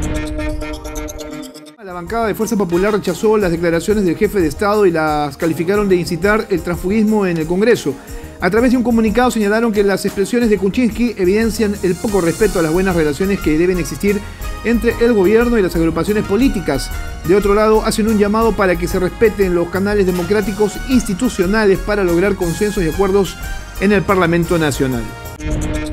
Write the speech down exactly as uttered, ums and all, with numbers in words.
La bancada de Fuerza Popular rechazó las declaraciones del jefe de Estado y las calificaron de incitar el transfugismo en el Congreso. A través de un comunicado señalaron que las expresiones de Kuczynski evidencian el poco respeto a las buenas relaciones que deben existir entre el gobierno y las agrupaciones políticas. De otro lado, hacen un llamado para que se respeten los canales democráticos institucionales para lograr consensos y acuerdos en el Parlamento Nacional.